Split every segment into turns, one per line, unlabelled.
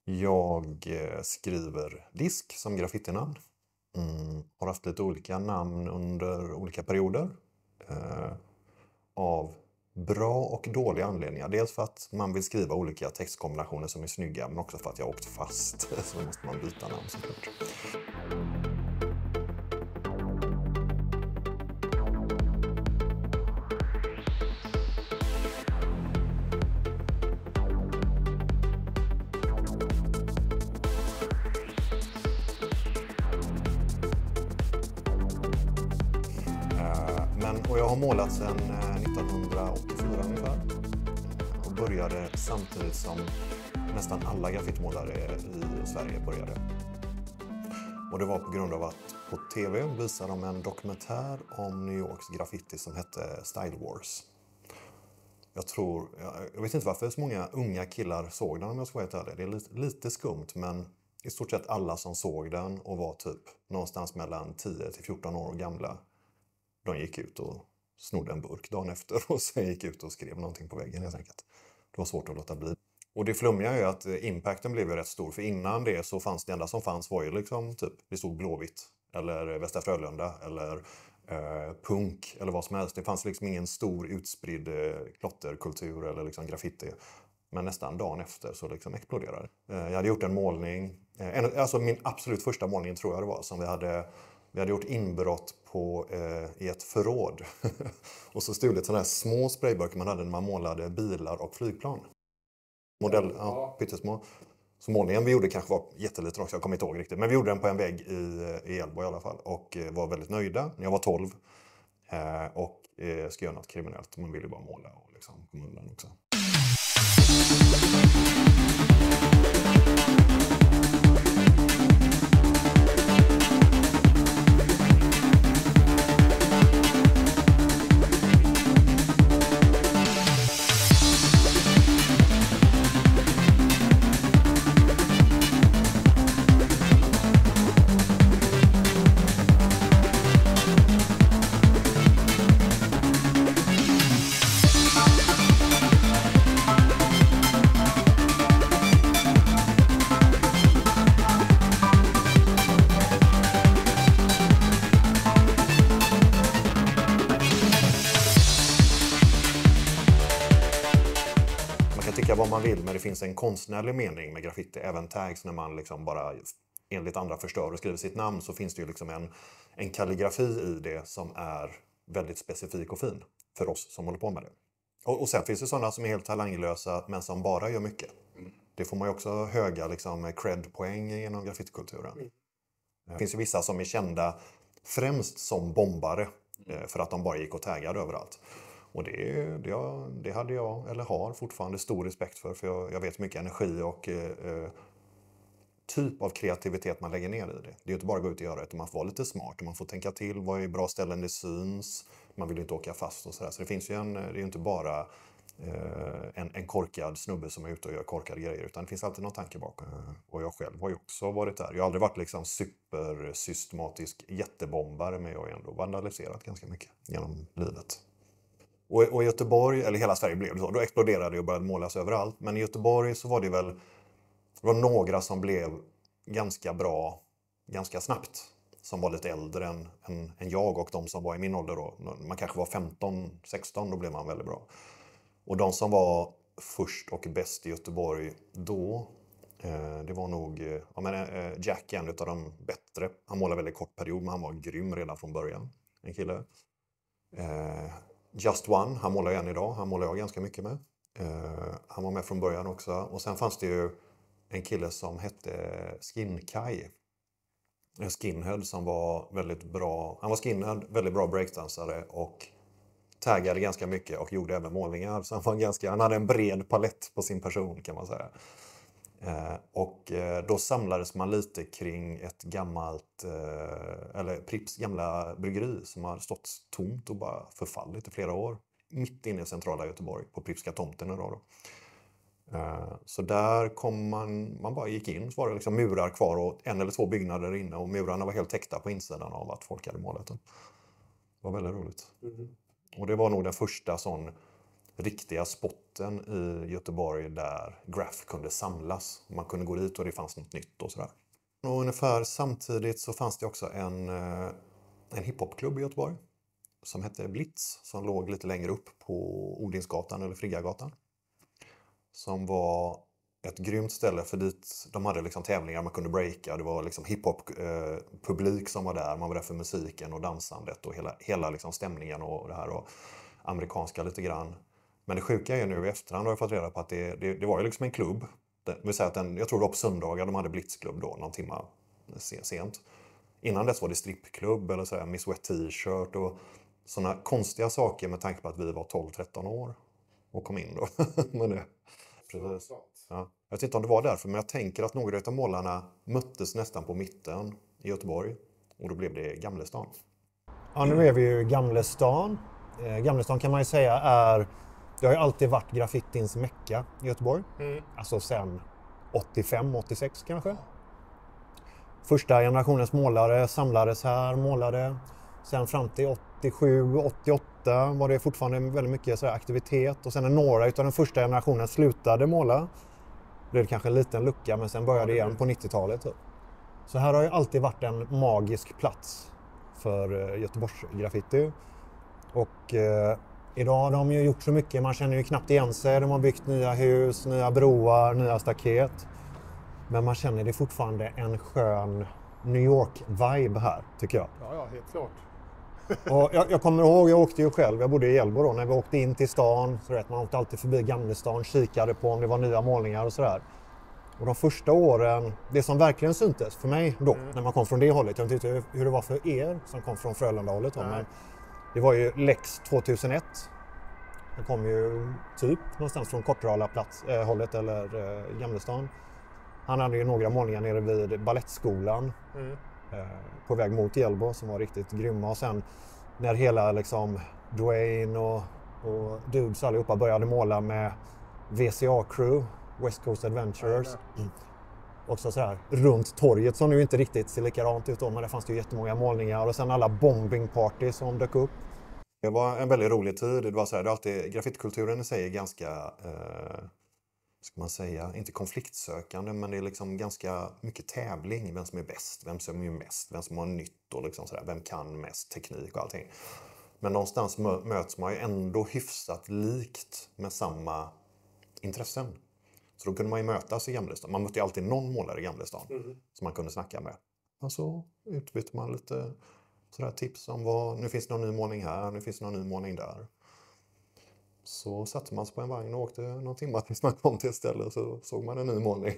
Jag skriver DISK som graffitinamn. Har haft lite olika namn under olika perioder. Av bra och dåliga anledningar. Dels för att man vill skriva olika textkombinationer som är snygga, men också för att jag har åkt fast. Så då måste man byta namn såklart. Och jag har målat sedan 1984 ungefär. Och började samtidigt som nästan alla graffitimålare i Sverige började. Och det var på grund av att på tv visade de en dokumentär om New Yorks graffiti som hette Style Wars. Jag vet inte varför så många unga killar såg den, om jag ska vara helt ärlig. Det är lite skumt, men i stort sett alla som såg den och var typ någonstans mellan 10 till 14 år gamla. De gick ut och snodde en burk dagen efter och sen gick ut och skrev någonting på väggen helt enkelt. Det var svårt att låta bli. Och det flummiga är ju att impacten blev ju rätt stor. För innan det så fanns det enda som fanns var ju liksom typ, det stod Blåvitt eller Västra Frölunda eller punk eller vad som helst. Det fanns liksom ingen stor utspridd klotterkultur eller liksom graffiti. Men nästan dagen efter så liksom exploderade. Jag hade gjort en målning, alltså min absolut första målning tror jag det var, som vi hade gjort inbrott i ett förråd. Och så stulit sådana här små sprayburkar man hade när man målade bilar och flygplan. Pyttesmå. Så målningen vi gjorde kanske var jätteliten också, jag kommer inte ihåg riktigt. Men vi gjorde den på en vägg i Elbo i alla fall. Och var väldigt nöjda när jag var 12. Och ska göra något kriminellt. Man ville bara måla och liksom komma undan också. Vad man vill, men det finns en konstnärlig mening med graffiti. Även tags när man liksom bara enligt andra förstör och skriver sitt namn, så finns det ju liksom en kalligrafi i det som är väldigt specifik och fin för oss som håller på med det. Och sen finns det sådana som är helt talanglösa men som bara gör mycket. Det får man ju också höga liksom cred-poäng genom graffitikulturen. Det finns ju vissa som är kända främst som bombare för att de bara gick och taggade överallt. Och det hade jag, eller har fortfarande, stor respekt för jag vet mycket energi och typ av kreativitet man lägger ner i det. Det är ju inte bara att gå ut och göra det, utan man får vara lite smart och man får tänka till, vad är bra ställen det syns, man vill inte åka fast och sådär. Så det finns ju det är ju inte bara en korkad snubbe som är ute och gör korkade grejer, utan det finns alltid någon tanke bakom. Och jag själv har ju också varit där. Jag har aldrig varit liksom supersystematisk jättebombare, men jag har ändå vandaliserat ganska mycket genom livet. Och i Göteborg, eller hela Sverige blev det så, då exploderade det och började målas överallt. Men i Göteborg så var det var några som blev ganska bra ganska snabbt. Som var lite äldre än jag och de som var i min ålder då. Man kanske var 15-16, då blev man väldigt bra. Och de som var först och bäst i Göteborg då, det var nog Jack, en av de bättre. Han målade väldigt kort period, men han var grym redan från början. En kille. Just One, han målar än idag. Han målar jag ganska mycket med. Han var med från början också. Och sen fanns det ju en kille som hette Skinkai. En skinhead som var väldigt bra. Han var skinhead, väldigt bra breakdansare och taggade ganska mycket och gjorde även målningar. Så han hade en bred palett på sin person, kan man säga. Och då samlades man lite kring ett gammalt, eller Pripps gamla bryggeri som har stått tomt och bara förfallit i flera år. Mitt inne i centrala Göteborg, på Prippska tomten idag då. Så där kom man bara gick in, så var det liksom murar kvar och en eller två byggnader inne. Och murarna var helt täckta på insidan av att folk hade målat den. Det var väldigt roligt. Och det var nog den första sån riktiga spotten i Göteborg där graff kunde samlas. Man kunde gå dit och det fanns något nytt och sådär. Och ungefär samtidigt så fanns det också en hiphopklubb i Göteborg som hette Blitz, som låg lite längre upp på Odinsgatan eller Friggargatan. Som var ett grymt ställe för dit de hade liksom tävlingar man kunde breaka. Det var liksom hiphop-publik som var där. Man var där för musiken och dansandet och hela liksom stämningen och det här och amerikanska lite grann. Men det sjuka är ju nu i efterhand har jag fått reda på att det var ju liksom en klubb. Det vill säga att jag tror det var på söndagar de hade blitzklubb då, någon timma sent. Innan dess var det strippklubb eller så här, Miss Wet T-shirt och sådana konstiga saker med tanke på att vi var 12-13 år och kom in då. Men det, precis. Ja. Jag vet inte om det var därför, men jag tänker att några av målarna möttes nästan på mitten i Göteborg och då blev det Gamlestan.
Ja, nu är vi ju i Gamlestan. Gamlestan kan man ju säga det har ju alltid varit graffitins mecka i Göteborg. Alltså sen 85-86 kanske. Första generationens målare samlades här, målade. Sen fram till 87-88 var det fortfarande väldigt mycket så här aktivitet. Och sen när några utav den första generationen slutade måla blev det kanske en liten lucka, men sen började det igen på 90-talet. Så här har ju alltid varit en magisk plats för Göteborgs graffiti. Och idag har de ju gjort så mycket, man känner ju knappt igen sig. De har byggt nya hus, nya broar, nya staket. Men man känner det fortfarande en skön New York-vibe här, tycker jag.
Ja, helt klart.
Och jag kommer ihåg, jag åkte ju själv, jag bodde i Hjällbo då, när vi åkte in till stan. Så vet, man åkte alltid förbi Gamlestan, kikade på om det var nya målningar och sådär. Och de första åren, det som verkligen syntes för mig då, när man kom från det hållet, jag vet inte hur det var för er som kom från Frölunda-hållet då, men det var ju Lex 2001. Den kom ju typ någonstans från Kortrala-hållet eller Gamlestan. Han hade ju några målningar nere vid ballettskolan på väg mot Hjällbo som var riktigt grymma. Och sen när hela liksom Dwayne och dudes allihopa började måla med VCA-crew, West Coast Adventurers. Också så här runt torget som nu inte riktigt ser likadant ut då, men det fanns ju jättemånga målningar. Och sen alla bombing-party som dök upp.
Det var en väldigt rolig tid. Det var så här, det är alltid, graffitkulturen i sig är ganska, ska man säga, inte konfliktsökande, men det är liksom ganska mycket tävling. Vem som är bäst, vem som är mest, vem som har nytt och liksom så där, vem kan mest teknik och allting. Men någonstans möts man ju ändå hyfsat likt med samma intressen. Så då kunde man ju mötas i Gamlestan. Man mötte ju alltid någon målare i Gamlestan som man kunde snacka med. Och så utbytte man lite sådär tips om nu finns det någon ny målning här, nu finns det någon ny målning där. Så satte man sig på en vagn och åkte någon timme tills man kom till ett ställe och så såg man en ny målning.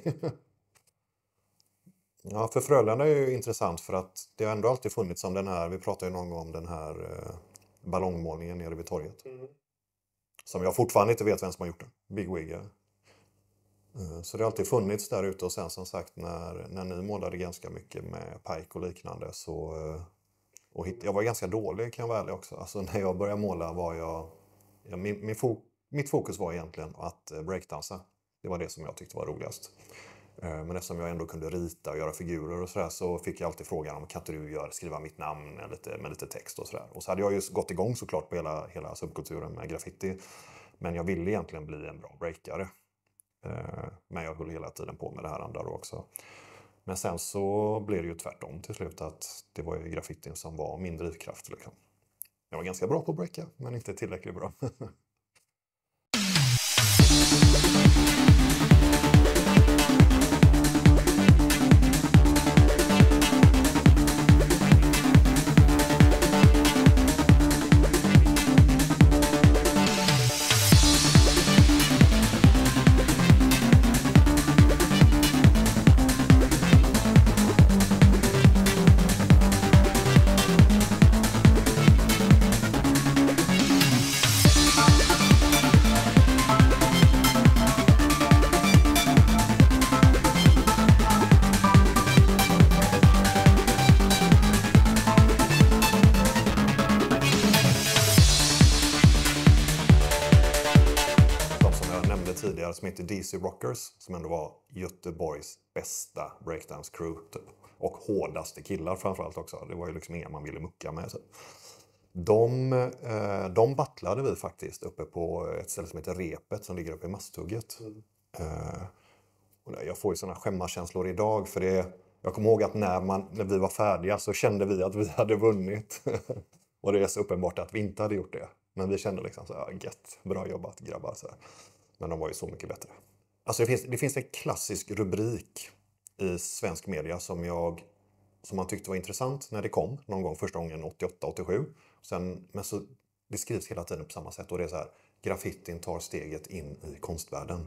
Ja, för Frölunda är ju intressant för att det har ändå alltid funnits som den här, vi pratade ju någon gång om den här ballongmålningen nere vid torget. Som jag fortfarande inte vet vem som har gjort den. Big Wig. Så det har alltid funnits där ute och sen som sagt när ni målade ganska mycket med Pike och liknande så jag var ganska dålig kan jag vara ärlig också. Alltså när jag började måla var mitt fokus var egentligen att breakdansa. Det var det som jag tyckte var roligast. Men eftersom jag ändå kunde rita och göra figurer och sådär så fick jag alltid frågan om kan inte du skriva mitt namn med lite text och sådär. Och så hade jag ju gått igång såklart på hela subkulturen med graffiti. Men jag ville egentligen bli en bra breakare. Men jag höll hela tiden på med det här andra då också. Men sen så blev det ju tvärtom till slut att det var ju graffitin som var min drivkraft liksom. Jag var ganska bra på att breaka, men inte tillräckligt bra. Tidigare som heter DC Rockers som ändå var Göteborgs bästa breakdance crew typ. Och hårdaste killar framförallt också. Det var ju liksom inga man ville mucka med typ. De battlade vi faktiskt uppe på ett ställe som heter Repet som ligger uppe i Masthugget. Och jag får ju sådana skämmarkänslor idag för det. Jag kommer ihåg att när vi var färdiga så kände vi att vi hade vunnit. Och det är så uppenbart att vi inte hade gjort det. Men vi kände liksom så här, gött, bra jobbat grabbar. Så här. Men de var ju så mycket bättre. Alltså det finns en klassisk rubrik i svensk media som man tyckte var intressant när det kom. Någon gång första gången 88-87. Men så det skrivs hela tiden på samma sätt. Och det är så här, graffitin tar steget in i konstvärlden.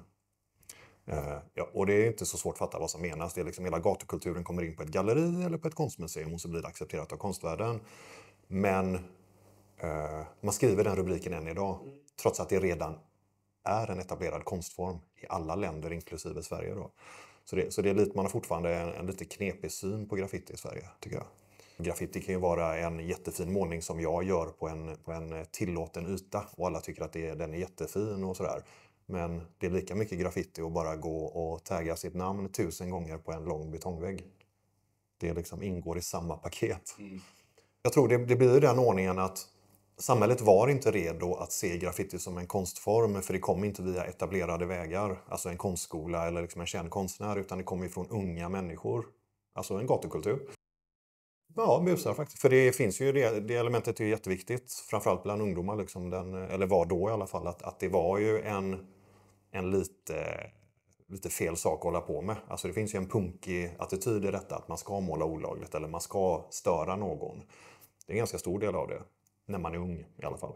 Ja, och det är inte så svårt att fatta vad som menas. Det är liksom hela gatukulturen kommer in på ett galleri eller på ett konstmuseum och så blir det accepterat av konstvärlden. Men man skriver den rubriken än idag. Trots att det redan är en etablerad konstform i alla länder inklusive Sverige då. Så det är lite, man har fortfarande en lite knepig syn på graffiti i Sverige tycker jag. Graffiti kan ju vara en jättefin målning som jag gör på en tillåten yta och alla tycker att den är jättefin och sådär. Men det är lika mycket graffiti att bara gå och tagga sitt namn 1000 gånger på en lång betongvägg. Det liksom ingår i samma paket. Jag tror det blir den ordningen att samhället var inte redo att se graffiti som en konstform för det kom inte via etablerade vägar, alltså en konstskola eller liksom en känd konstnär, utan det kom ifrån unga människor, alltså en gatukultur. Ja, busar faktiskt. För det finns ju det elementet är ju jätteviktigt, framförallt bland ungdomar liksom eller var då i alla fall, att det var ju en lite fel sak att hålla på med. Alltså det finns ju en punkig attityd i detta att man ska måla olagligt eller man ska störa någon. Det är en ganska stor del av det. När man är ung i alla fall.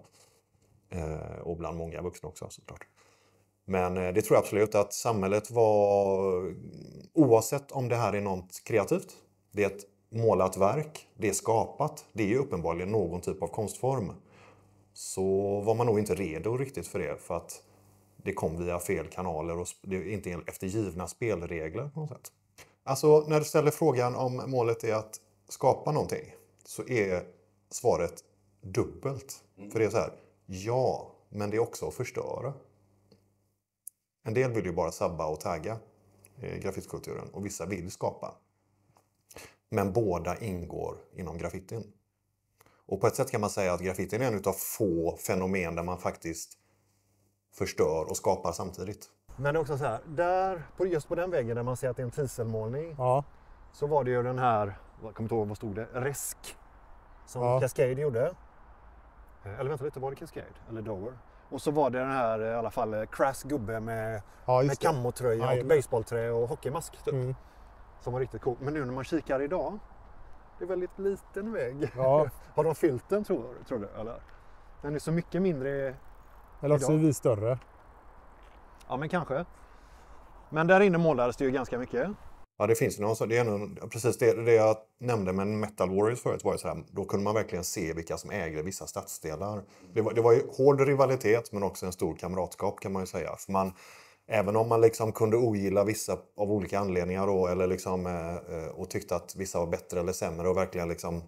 Och bland många vuxna också såklart. Men det tror jag absolut att samhället var, oavsett om det här är något kreativt, det är ett målat verk, det är skapat, det är ju uppenbarligen någon typ av konstform. Så var man nog inte redo riktigt för det, för att det kom via fel kanaler och det är inte efter givna spelregler på något sätt. Alltså när du ställer frågan om målet är att skapa någonting så är svaret dubbelt. För det är så här, ja, men det är också att förstöra. En del vill ju bara sabba och tagga graffitikulturen och vissa vill skapa. Men båda ingår inom graffitin. Och på ett sätt kan man säga att graffitin är en utav få fenomen där man faktiskt förstör och skapar samtidigt.
Men det är också så här, just på den väggen där man ser att det är en triselmålning,
Ja.
så var det ju den här, jag kommer inte ihåg vad stod det, Resk som Cascade gjorde. Eller vänta lite, var det Cascade? Eller Dover? Och så var det den här i alla fall crass gubbe med kammotröja och baseballträ och hockeymask typ. Som var riktigt cool. Men nu när man kikar idag, det är väldigt liten vägg.
Ja.
Har de fyllt den tror du? Eller? Den är så mycket mindre.
Eller också är vi större.
Ja, men kanske. Men där inne målades det ju ganska mycket.
Ja, det finns någon så det är nog precis det jag nämnde med Metal Warriors förut var ju så här, då kunde man verkligen se vilka som ägde vissa stadsdelar. Det var ju hård rivalitet men också en stor kamratskap kan man ju säga. För även om man liksom kunde ogilla vissa av olika anledningar då, eller liksom, och tyckte att vissa var bättre eller sämre och verkligen liksom,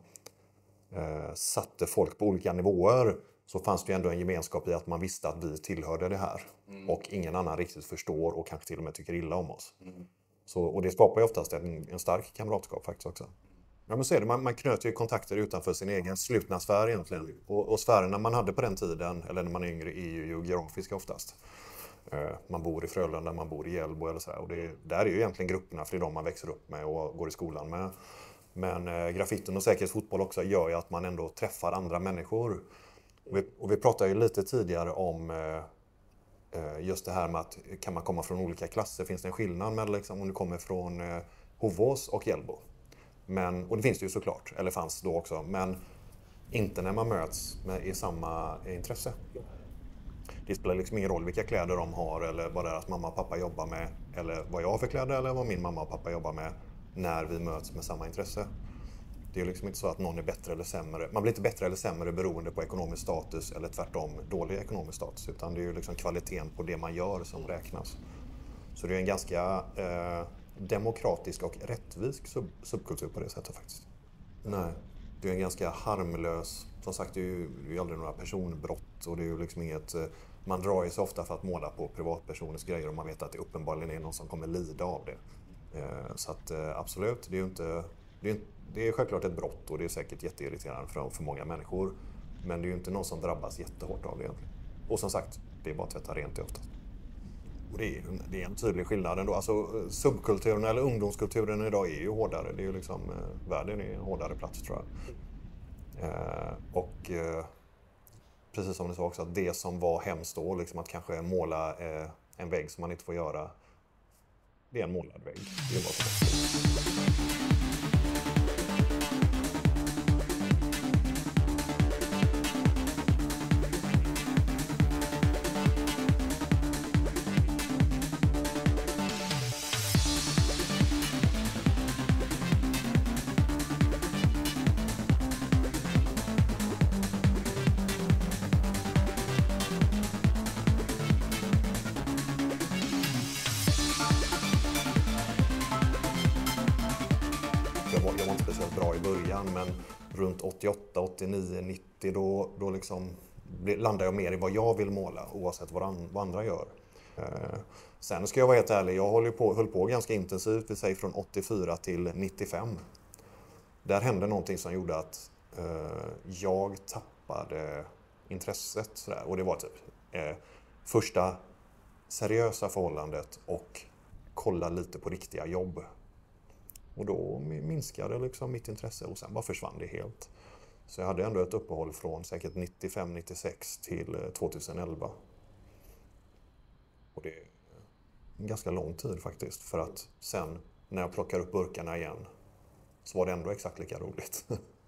satte folk på olika nivåer, så fanns det ju ändå en gemenskap i att man visste att vi tillhörde det här. Och ingen annan riktigt förstår och kanske till och med tycker illa om oss. Och det skapar ju oftast en stark kamratskap faktiskt också. Ja, men så är det, man knöt ju kontakter utanför sin egen slutna sfär egentligen. Och sfärerna man hade på den tiden, eller när man är yngre, är ju geografiska oftast. Man bor i Frölunda, man bor i Hjällbo eller så här. Och där är ju egentligen grupperna för de man växer upp med och går i skolan med. Men graffitin och säkerhetsfotboll också gör ju att man ändå träffar andra människor. Och vi pratade ju lite tidigare om just det här med att kan man komma från olika klasser, finns det en skillnad med liksom, om du kommer från Hovås och Hjällbo. Och det finns det ju såklart, eller fanns då också, men inte när man möts i samma intresse. Det spelar liksom ingen roll vilka kläder de har eller vad deras mamma och pappa jobbar med, eller vad jag har för kläder eller vad min mamma och pappa jobbar med när vi möts med samma intresse. Det är ju liksom inte så att någon är bättre eller sämre. Man blir inte bättre eller sämre beroende på ekonomisk status eller tvärtom dålig ekonomisk status. Utan det är ju liksom kvaliteten på det man gör som räknas. Så det är en ganska demokratisk och rättvis subkultur på det sättet faktiskt. Nej, det är en ganska harmlös. Som sagt, det är ju aldrig några personbrott och det är ju liksom inget. Man drar ju sig ofta för att måla på privatpersoners grejer och man vet att det uppenbarligen är någon som kommer lida av det. Så att absolut, det är självklart ett brott och det är säkert jätteirriterande för många människor. Men det är ju inte någon som drabbas jättehårt av det egentligen. Och som sagt, det är bara att tvätta rent det oftast. Och det är en tydlig skillnad ändå. Alltså subkulturen eller ungdomskulturen idag är ju hårdare. Det är ju liksom, världen är en hårdare plats tror jag. Precis som du sa också, att det som var hemskt då, liksom att kanske måla en vägg som man inte får göra, det är en målad vägg. Det är vad som är. Jag var inte speciellt bra i början, men runt 88, 89, 90 då liksom landar jag mer i vad jag vill måla oavsett vad andra gör. Sen ska jag vara helt ärlig, jag höll på ganska intensivt, vi säger från 84 till 95. Där hände någonting som gjorde att jag tappade intresset sådär. Och det var typ första seriösa förhållandet och kolla lite på riktiga jobb. Och då minskade liksom mitt intresse och sen bara försvann det helt. Så jag hade ändå ett uppehåll från säkert 95-96 till 2011. Och det är en ganska lång tid faktiskt. För att sen när jag plockar upp burkarna igen så var det ändå exakt lika roligt.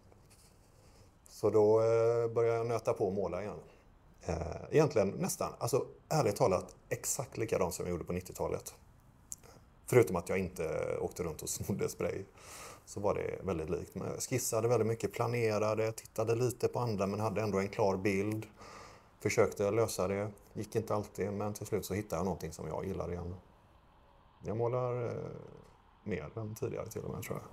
Så då började jag nöta på och måla igen. Egentligen nästan, alltså ärligt talat, exakt likadant som jag gjorde på 90-talet. Förutom att jag inte åkte runt och snodde spray, så var det väldigt likt. Men jag skissade väldigt mycket, planerade, tittade lite på andra men hade ändå en klar bild. Försökte lösa det, gick inte alltid, men till slut så hittade jag någonting som jag gillar igen. Jag målar mer än tidigare till och med tror jag.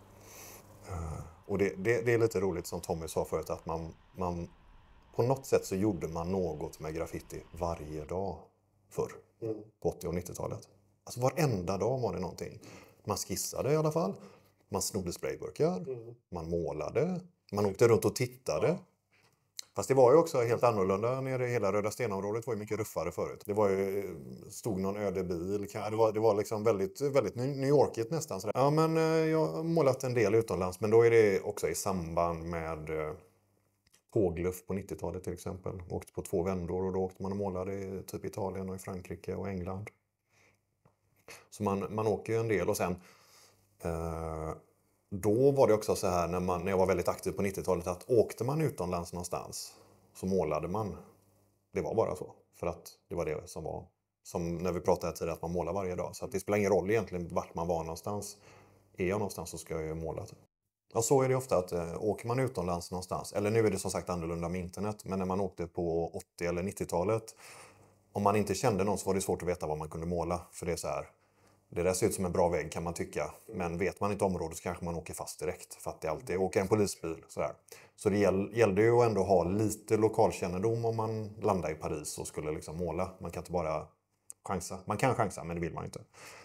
Och det är lite roligt som Tommy sa förut, att man på något sätt så gjorde man något med graffiti varje dag förr, på 80- och 90-talet. Alltså varenda dag var det någonting. Man skissade i alla fall, man snodde sprayburkar, man målade, man åkte runt och tittade. Fast det var ju också helt annorlunda nere i hela Röda Stenområdet, var ju mycket ruffare förut. Det var ju, stod någon öde bil, det var liksom väldigt, väldigt New Yorkigt nästan. Sådär. Ja, men jag har målat en del utomlands, men då är det också i samband med tågluff på 90-talet till exempel. Åkte på 2 vändor och då åkte man och målade i typ Italien och i Frankrike och England. Så man åker ju en del och sen då var det också så här när jag var väldigt aktiv på 90-talet att åkte man utomlands någonstans så målade man. Det var bara så. För att det var det som var. Som när vi pratade tidigare att man målar varje dag. Så att det spelar ingen roll egentligen vart man var någonstans. Är jag någonstans så ska jag ju måla. Ja, så är det ofta att åker man utomlands någonstans. Eller nu är det som sagt annorlunda med internet. Men när man åkte på 80- eller 90-talet. Om man inte kände någon så var det svårt att veta vad man kunde måla. För det är så här. Det där ser ut som en bra vägg kan man tycka. Men vet man inte området så kanske man åker fast direkt. För att det alltid åker en polisbil. Så det gällde ju ändå ha lite lokalkännedom om man landar i Paris och skulle liksom måla. Man kan inte bara chansa. Man kan chansa men det vill man inte.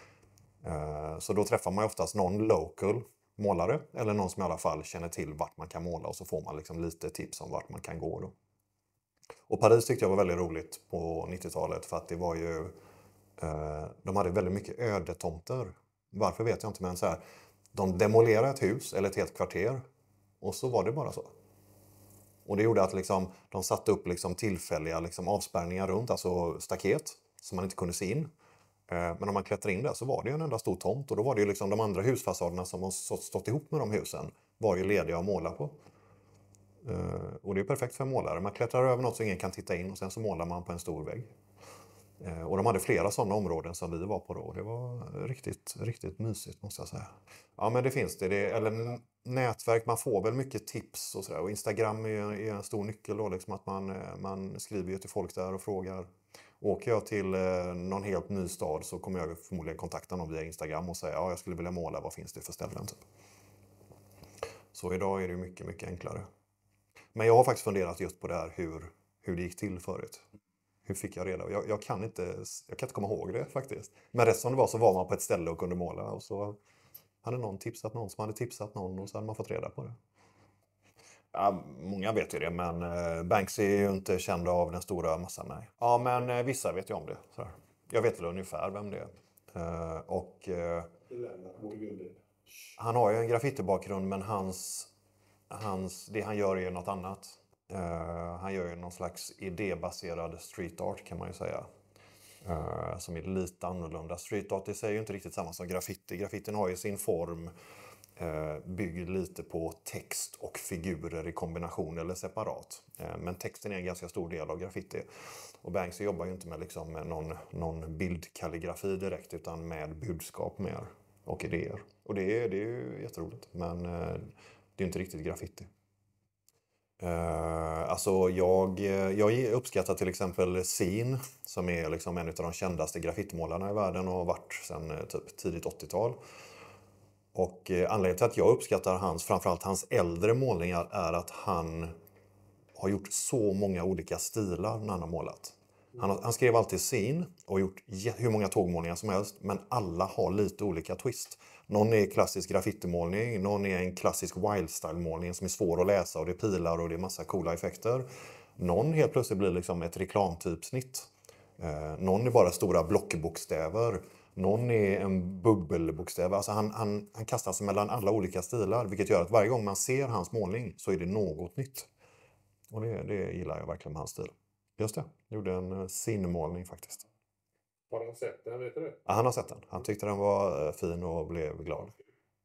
Så då träffar man ju oftast någon local målare. Eller någon som i alla fall känner till vart man kan måla. Och så får man liksom lite tips om vart man kan gå då. Och Paris tyckte jag var väldigt roligt på 90-talet. För att det var ju... De hade väldigt mycket ödetomter. Varför vet jag inte, men så här, de demolerade ett hus eller ett helt kvarter och så var det bara så. Och det gjorde att liksom, de satte upp liksom tillfälliga liksom avspärrningar runt, alltså staket som man inte kunde se in. Men om man klättrade in där så var det ju en enda stor tomt och då var det ju liksom de andra husfasaderna som har stått ihop med de husen var ju lediga att måla på. Och det är perfekt för målare. Man klättrar över något så ingen kan titta in och sen så målar man på en stor vägg. Och de hade flera sådana områden som vi var på då. Det var riktigt, riktigt mysigt måste jag säga. Ja men det finns det. Eller nätverk, man får väl mycket tips och sådär. Och Instagram är en stor nyckel då. Liksom att man skriver ju till folk där och frågar. Åker jag till någon helt ny stad så kommer jag förmodligen kontakta någon via Instagram och säga ja jag skulle vilja måla, vad finns det för ställen typ. Så idag är det mycket, mycket enklare. Men jag har faktiskt funderat just på det här hur det gick till förut. Hur fick jag reda? Jag kan inte komma ihåg det faktiskt. Men rätt som det var så var man på ett ställe och kunde måla. Och så hade någon tipsat någon som hade tipsat någon och så hade man fått reda på det. Ja, många vet ju det, men Banksy är ju inte känd av den stora massan. Nej. Ja, men vissa vet ju om det. Så här. Jag vet väl ungefär vem det är. Han har ju en graffitibakgrund, men det han gör är något annat. Han gör ju någon slags idébaserad street art, kan man ju säga. Som är lite annorlunda. Street art i sig är ju inte riktigt samma som graffiti. Graffitin har ju sin form, bygger lite på text och figurer i kombination eller separat. Men texten är en ganska stor del av graffiti. Och Banksy jobbar ju inte med liksom någon bildkalligrafi direkt, utan med budskap mer och idéer. Och det är ju jätteroligt, men det är inte riktigt graffiti. Alltså jag uppskattar till exempel Sin, som är liksom en av de kändaste graffitimålarna i världen och har varit sedan typ tidigt 80-tal. Och anledningen till att jag uppskattar framförallt hans äldre målningar är att han har gjort så många olika stilar när han har målat. Han skrev alltid Sin och gjort hur många tågmålningar som helst, men alla har lite olika twist. Någon är klassisk graffitimålning, någon är en klassisk wildstyle-målning som är svår att läsa och det är pilar och det är massa coola effekter. Någon helt plötsligt blir liksom ett reklamtypsnitt. Någon är bara stora blockbokstäver. Någon är en bubbelbokstäver. Alltså han kastar sig mellan alla olika stilar, vilket gör att varje gång man ser hans målning så är det något nytt. Och det gillar jag verkligen med hans stil. Just det, jag gjorde en Sin-målning faktiskt.
Har han sett den, vet du det?
Ja, han har sett den. Han tyckte den var fin och blev glad.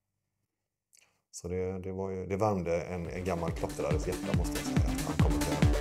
Så det värmde en gammal klottrares hjärta, måste jag säga. Han kommenterade.